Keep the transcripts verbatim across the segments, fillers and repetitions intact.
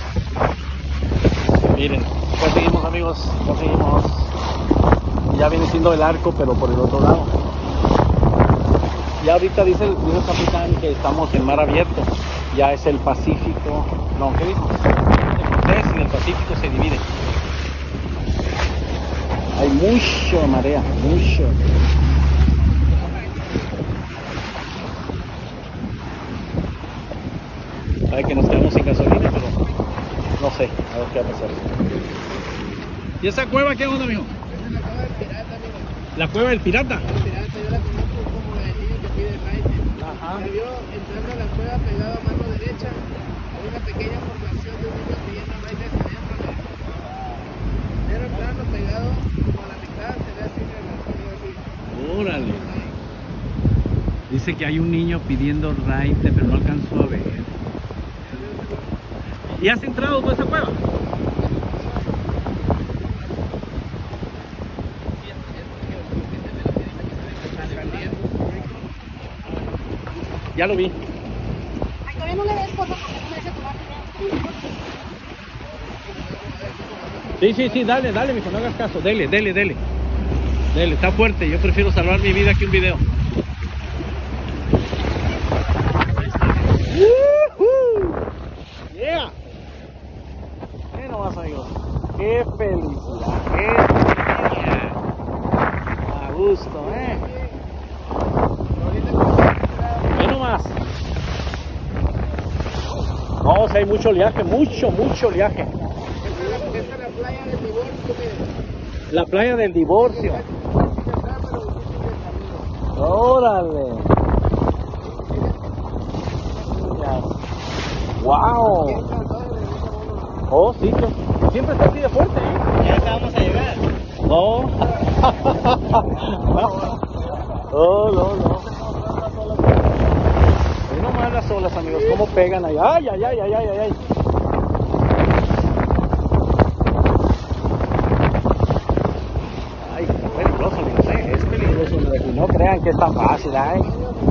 Miren, ya seguimos amigos, ya seguimos. Ya viene siendo el arco, pero por el otro lado. Ya ahorita dice, dice el capitán que estamos en mar abierto. Ya es el Pacífico. No, ¿qué dijo? El en el Pacífico se divide. Hay mucho marea, mucho. Sabe que nos quedamos sin gasolina, pero no sé, a ver qué va a pasar. ¿Y esa cueva qué onda, mijo? La cueva del pirata. El pirata, yo la conozco como la del niño que pide raite. Ajá. Me vio entrando a la cueva pegado a mano derecha. Hay una pequeña formación de un niño pidiendo raite hacia adentro. Pero plano pegado como a la mitad, se ve así, así. Órale. Dice que hay un niño pidiendo raite, pero no alcanzó a ver. ¿Y has entrado tú a esa cueva? Ya lo vi. Ay, todavía no le des foto porque no me deja tomar video. Sí, sí, sí, dale, dale, mijo, no hagas caso. Dele, dele, dele. Dele, está fuerte. Yo prefiero salvar mi vida que un video. ¡Woohoo! ¡Yeah! ¿Qué nomás, amigos? ¡Qué felicidad! ¡Qué felicidad! A gusto, ¿eh? ¿Qué nomás? No, si hay mucho oleaje, mucho, mucho oleaje. Esta es la playa del divorcio, mire. La playa del divorcio. Órale. Wow. Oh, sí, que siempre está así de fuerte, ¿eh? Ya acabamos a llegar. No. No, no, no. Ahí nomás las olas, amigos, cómo pegan ahí. Ay, ay, ay, ay, ay, ay, ay. Ay, es peligroso, amigos, ¿eh? Es peligroso. No crean que es tan fácil, ¿eh?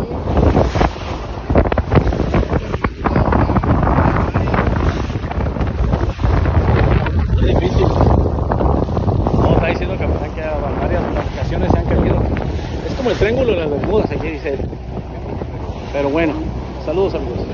Es difícil. No, está diciendo que, que varias embarcaciones se han caído. Es como el triángulo de las Bermudas, aquí dice él. Pero bueno, saludos amigos.